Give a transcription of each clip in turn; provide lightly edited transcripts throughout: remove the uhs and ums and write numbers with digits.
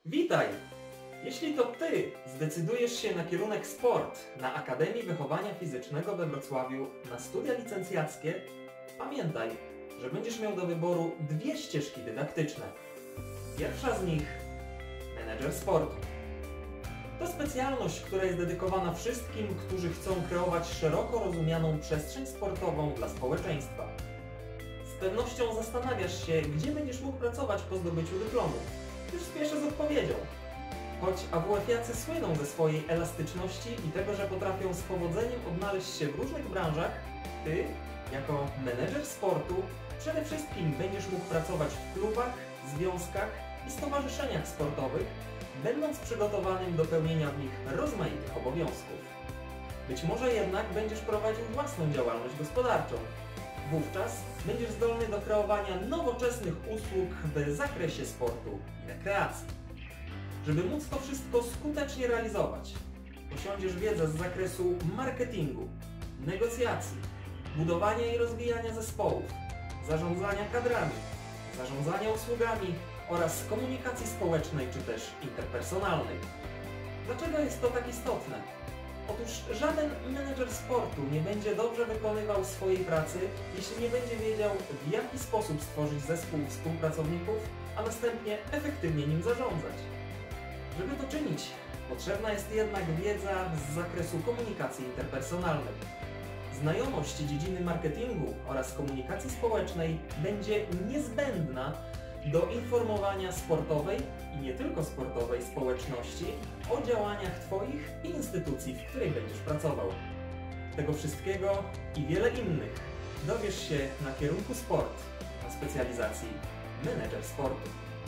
Witaj! Jeśli to Ty zdecydujesz się na kierunek sport na Akademii Wychowania Fizycznego we Wrocławiu na studia licencjackie, pamiętaj, że będziesz miał do wyboru dwie ścieżki dydaktyczne. Pierwsza z nich – menedżer sportu. To specjalność, która jest dedykowana wszystkim, którzy chcą kreować szeroko rozumianą przestrzeń sportową dla społeczeństwa. Z pewnością zastanawiasz się, gdzie będziesz mógł pracować po zdobyciu dyplomu. Już spieszę z odpowiedzią. Choć AWF-iacy słyną ze swojej elastyczności i tego, że potrafią z powodzeniem odnaleźć się w różnych branżach, Ty, jako menedżer sportu, przede wszystkim będziesz mógł pracować w klubach, związkach i stowarzyszeniach sportowych, będąc przygotowanym do pełnienia w nich rozmaitych obowiązków. Być może jednak będziesz prowadził własną działalność gospodarczą. Wówczas będziesz zdolny do kreowania nowoczesnych usług w zakresie sportu i rekreacji. Żeby móc to wszystko skutecznie realizować, posiądziesz wiedzę z zakresu marketingu, negocjacji, budowania i rozwijania zespołów, zarządzania kadrami, zarządzania usługami oraz komunikacji społecznej czy też interpersonalnej. Dlaczego jest to tak istotne? Otóż żaden menedżer sportu nie będzie dobrze wykonywał swojej pracy, jeśli nie będzie wiedział, w jaki sposób stworzyć zespół współpracowników, a następnie efektywnie nim zarządzać. Żeby to czynić, potrzebna jest jednak wiedza z zakresu komunikacji interpersonalnej. Znajomość dziedziny marketingu oraz komunikacji społecznej będzie niezbędna do informowania sportowej i nie tylko sportowej społeczności o działaniach Twoich i instytucji, w której będziesz pracował. Tego wszystkiego i wiele innych dowiesz się na kierunku sport na specjalizacji menedżer sportu.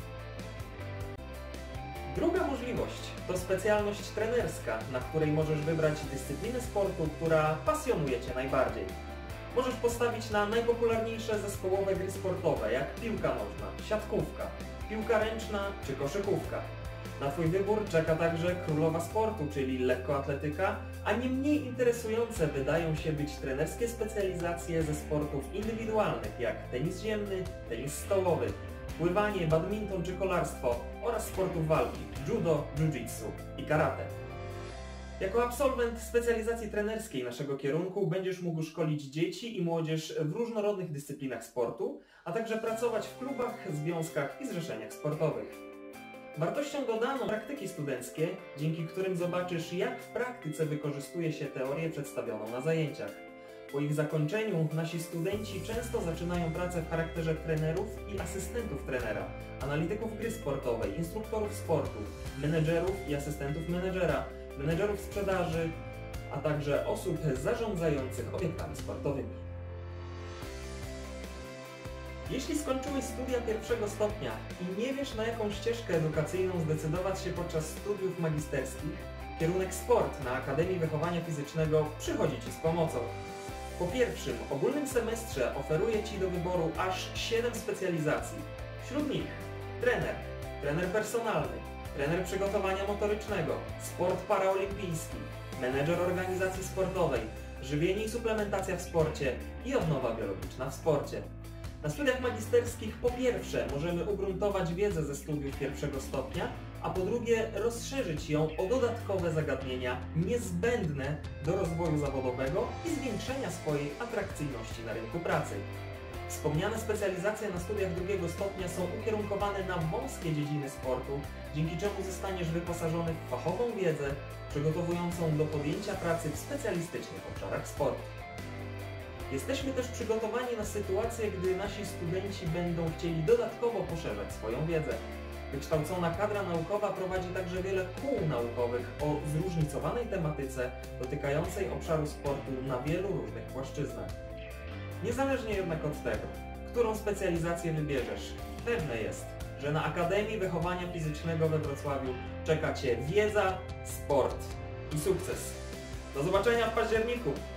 Druga możliwość to specjalność trenerska, na której możesz wybrać dyscyplinę sportu, która pasjonuje Cię najbardziej. Możesz postawić na najpopularniejsze zespołowe gry sportowe, jak piłka nożna, siatkówka, piłka ręczna czy koszykówka. Na Twój wybór czeka także królowa sportu, czyli lekkoatletyka, a nie mniej interesujące wydają się być trenerskie specjalizacje ze sportów indywidualnych, jak tenis ziemny, tenis stołowy, pływanie, badminton czy kolarstwo oraz sportów walki, judo, jiu-jitsu i karate. Jako absolwent specjalizacji trenerskiej naszego kierunku będziesz mógł szkolić dzieci i młodzież w różnorodnych dyscyplinach sportu, a także pracować w klubach, związkach i zrzeszeniach sportowych. Wartością dodaną praktyki studenckie, dzięki którym zobaczysz, jak w praktyce wykorzystuje się teorię przedstawioną na zajęciach. Po ich zakończeniu nasi studenci często zaczynają pracę w charakterze trenerów i asystentów trenera, analityków gry sportowej, instruktorów sportu, menedżerów i asystentów menedżera, menedżerów sprzedaży, a także osób zarządzających obiektami sportowymi. Jeśli skończyłeś studia pierwszego stopnia i nie wiesz, na jaką ścieżkę edukacyjną zdecydować się podczas studiów magisterskich, kierunek sport na Akademii Wychowania Fizycznego przychodzi Ci z pomocą. Po pierwszym ogólnym semestrze oferuje Ci do wyboru aż 7 specjalizacji. Wśród nich trener, trener personalny, trener przygotowania motorycznego, sport paraolimpijski, menedżer organizacji sportowej, żywienie i suplementacja w sporcie i odnowa biologiczna w sporcie. Na studiach magisterskich po pierwsze możemy ugruntować wiedzę ze studiów pierwszego stopnia, a po drugie rozszerzyć ją o dodatkowe zagadnienia niezbędne do rozwoju zawodowego i zwiększenia swojej atrakcyjności na rynku pracy. Wspomniane specjalizacje na studiach drugiego stopnia są ukierunkowane na wąskie dziedziny sportu, dzięki czemu zostaniesz wyposażony w fachową wiedzę przygotowującą do podjęcia pracy w specjalistycznych obszarach sportu. Jesteśmy też przygotowani na sytuację, gdy nasi studenci będą chcieli dodatkowo poszerzać swoją wiedzę. Wykształcona kadra naukowa prowadzi także wiele kół naukowych o zróżnicowanej tematyce dotykającej obszaru sportu na wielu różnych płaszczyznach. Niezależnie jednak od tego, którą specjalizację wybierzesz, pewne jest, że na Akademii Wychowania Fizycznego we Wrocławiu czeka Cię wiedza, sport i sukces. Do zobaczenia w październiku!